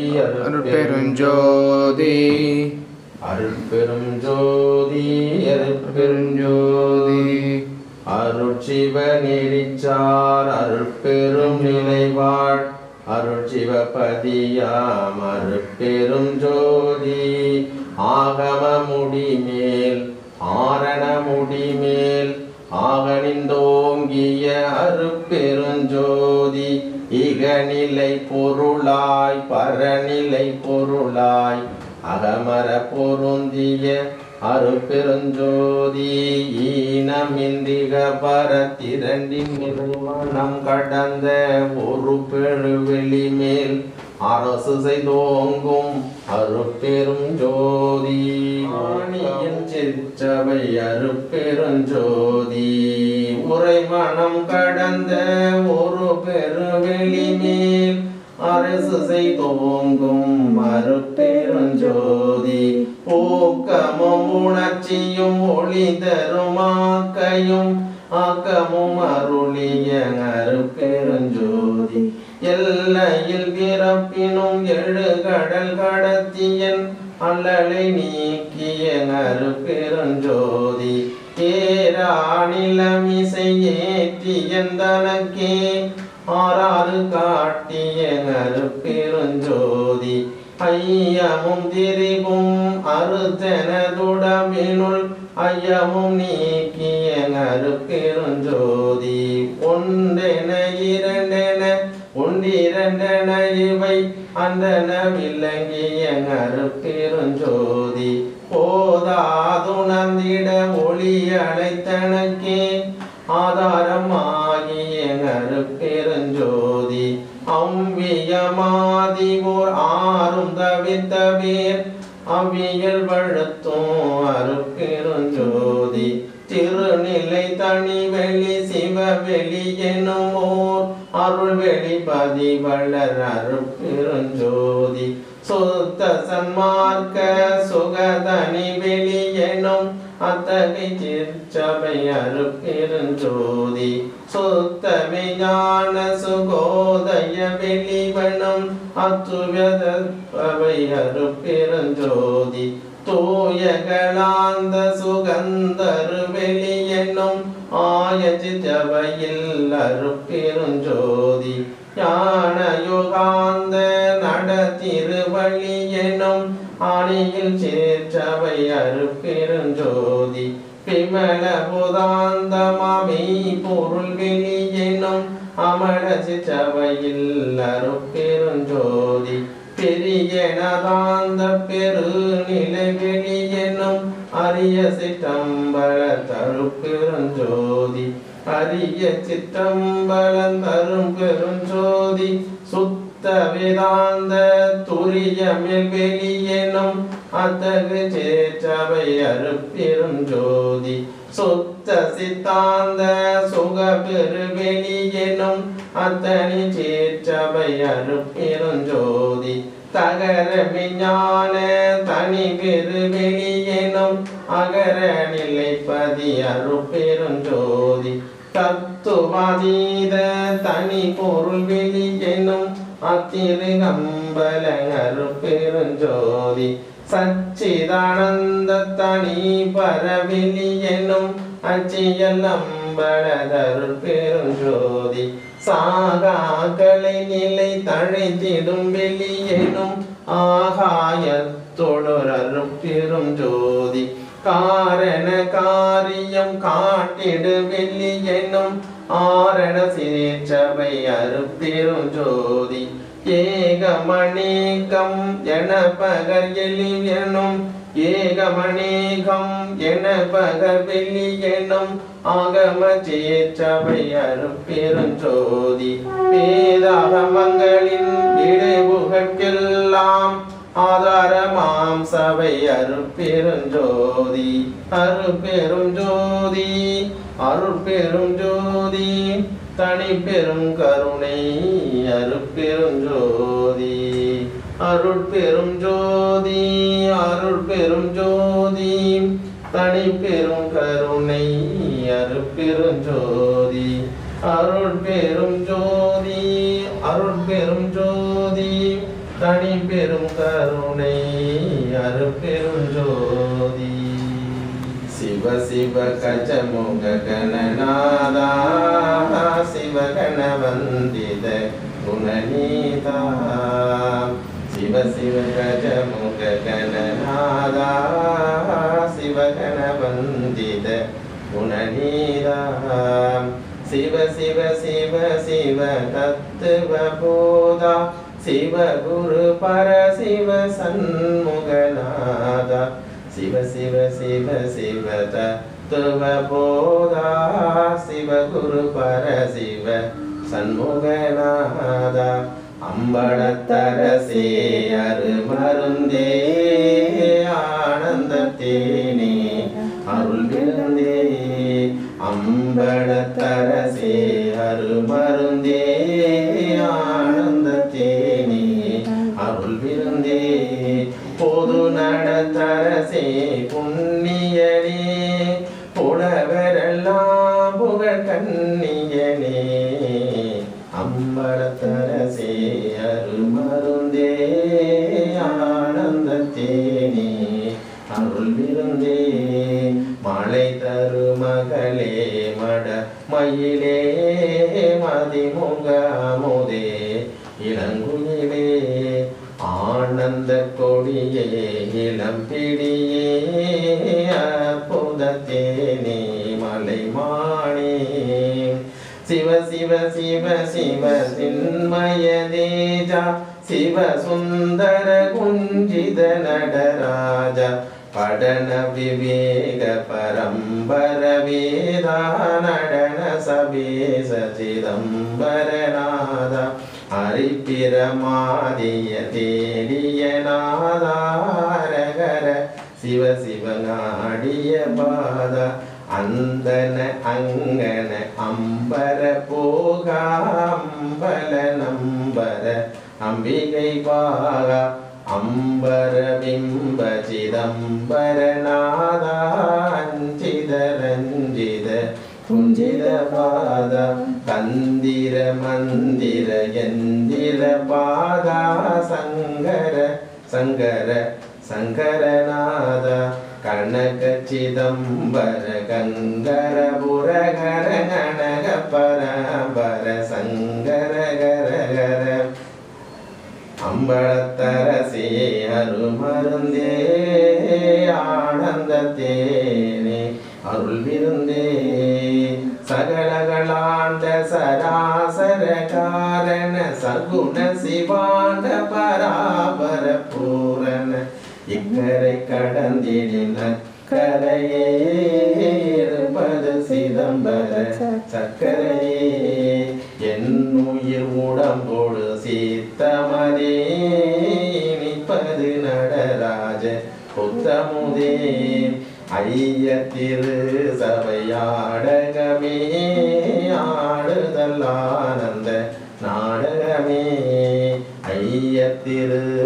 அருட்பெருஞ்சோதி அருட்பெருஞ்சோதி அருட்பெருஞ்சோதி அருட்சிவ நெறிச்சார் அருட்பெரும் நிலைவாழ் அருட்சிவபதியாம் அருட்பெருஞ்சோதி ஆகம முடிமேல் ஆரண முடிமேல் ஆகனிந்தோங்கிய அருட்பெருஞ்சோதி இகநிலை பொருளாய் பரநிலை பொருளாய் அகமர பொருந்திய அருட்பெருஞ்சோதி ஈனமின்றிக பரத்திரண்டின் நிறுவனம் கடந்த ஒரு பெருவெளி மேல் அரசு செய்தோங்கும் அருட்பெருஞ்சோதி ஆணியின் சிற்றவை அருட்பெருஞ்சோதி உறைமனம் கடந்த ஒரு பெருவெளி மேல் அரசு செய்தோங்கும் அருட்பெருஞ்சோதி ஊக்கமும் உணர்ச்சியும் ஒளி தரும் ஆக்கையும் ஆக்கமும் அருளிய அருட்பெருஞ்சோதி எல்லையில் பிறப்பினும் எழு கடல் கடத்தியன் அல்லலை நீக்கிய அருட்பெருஞ்சோதி ஏராநிலமிசை ஏற்றியன் தனக்கே ஆறாறு காட்டிய அருட்பெருஞ்சோதி ஐயமும் திரிவும் அறுத்தனதுடம்பினுள் ஐயமும் நீக்கிய அருட்பெருஞ்சோதி ஒன்றென இரண்டென ஒன்றிரண்டென இவை அந்தன விளங்கிய அருட்பெருஞ்சோதி போதாதுணர்ந்திட ஒளி அழைத்தனக்கே ஆதாரமாகிய அருட்பெருஞ்சோதி அவ்வியமாதி ஓர் ஆறும் தவிர்த்த பேர் அவ்வியல் வழுத்தும் அருட்பெருஞ்சோதி திருநிலை தனிவெளி சிவவெளி எனும் ஓர் அருள்வெளி பதிவளர் அருட்பெருஞ்சோதி சுத்த சன்மார்க்க சுகதனி வெளி எனும் அத்தகை சிற்சபை அருட்பெருஞ்சோதி சுத்தமே ஞான சுகோதய வெளிவனும் அத்துவதவை அருட்பெருஞ்சோதி தூயகளாந்த சுகந்தரு வெளி என்னும் ஆயசித்தவையில் அருட்பெருஞ்சோதி ஞான யுகாந்த நட திருவழி எனும் ஆணியில் சேர்ச்சவை அருட்பெருஞ்சோதி பிமல புதாந்தமாமை பொருள் வெளி எனும் அமர சிற்றவையில் அருட்பெருஞ்சோதி பெரியனதாந்த பெருநிலை வெளி எனும் அரிய சிற்றம்பல தருட்பெருஞ்சோதி அரிய சிற்றம்பலம் தரும் பெருஞ்சோதி சுத்த வேதாந்த துரியமில் வெளி எனும் அத்தகு சேற்றவை அருட்பெருஞ்சோதி சுத்த சித்தாந்த சுக பெருவெளி எனும் அத்தனி சேற்றவை அருட்பெருஞ்சோதி தகர விஞ்ஞான தனி பெருவெளி எனும் அகர நிலைப்பதி அருட்பெருஞ்சோதி தத்துவாதீத தனி பொருள் வெளி எனும் அத்திருகம்பல அருட்பெருஞ்சோதி சச்சிதானந்த தனி பரவெளி எனும் அச்சியல் அம்பலதருட்பெருஞ்சோதி சாகா கலை நிலை தழைத்திடும் வெளி எனும் ஆகாயத்தொடர் அருட்பெருஞ்சோதி காரண காரியம் காட்டிடு வெளி எனும் ஆரண சிற்றவை அருட்பெருஞ்சோதி ஏகமணேகம் என பகர் எலி எனும் ஏகமணேகம் என பகர் வெளி எனும் ஆகம சேற்றவை அருட்பெருஞ்சோதி வேதாகமங்களின் இடைபுகற்கெல்லாம் ஆதாரமாம் சபை அருட்பெருஞ்சோதி அருட்பெருஞ்சோதி அருட்பெருஞ்சோதி தனி பெரும் கருணை அருட்பெருஞ்சோதி அருட்பெருஞ்சோதி அருட்பெருஞ்சோதி தனி பெரும் கருணை அருட்பெருஞ்சோதி அருட்பெருஞ்சோதி அருட்பெருஞ்சோதி தனி பெரும் கருணை அருட்பெருஞ்சோதி சிவ சிவ கஜமுக கணநாதா சிவகண வந்தித குணநீதா சிவ சிவ கஜமுக கணநாதா சிவகண வந்தித குணநீதா சிவ சிவ சிவ சிவ தத்துவ போதா சிவ குரு பர சிவ சண்முகநாதா சிவ சிவ சிவ சிவ தத்துவ போதா சிவ குரு பர சிவ சண்முகநாதா அம்பலத்தரசே அருமருந்தே ஆனந்தத்தேனே அருள் விருந்தே அம்பலத்தரசே அருமருந்தே ஆனந்தத்தேனே அருள் விருந்தே பொது நடத்தரசே புண்ணியனே புலவரெல்லாம் புகழ் கண்ணியனே அம்பலத்தரசே அருமருந்தே ஆனந்தத்தேனே அருள் விருந்தே மலை தருமகளே மட மயிலே மதிமுக அமுதே இளங்குயிலே ஆனந்த கொடியே இளம்பிடியே அற்புதத்தேனே மலைமானே சிவ சிவ சிவ சிவ சின்மய தேஜா சிவ சுந்தர குஞ்சித நடராஜ படன விவேக பரம்பர வேதா நடன சபேச சிதம்பரநாத ஹரிப்பிரமாதிய தேடிய நாதாரகர சிவ சிவநாடிய பாத அந்தன அங்கன அம்பர போகா அம்பல நம்பர அம்பிகை பாகா அம்பர பிம்ப சிதம்பரநாத அஞ்சித ரஞ்சித குஞ்சித பாத கந்திர மந்திர யந்திர பாதா சங்கர சங்கர சங்கரநாத கனக சிதம்பர கங்கர புரகர கனக பரம்பர சங்கர கரகர அம்பலத்தரசே அருமருந்தே ஆனந்தத்தேனே அருள் விருந்தே சகலகளாண்ட சராசர காரண சகுண சிவாண்ட பராபர பூரண இக்கரை கடந்திடின கரையே இருப்பது சிதம்பர சக்கரையே என் உயிர் உடம்போடு சீத்தமதே நிற்பது நடராஜ புத்தமுதே ஐய திரு சபையாடகமே ஆடுதல் ஆனந்த நாடகமே ஐய திரு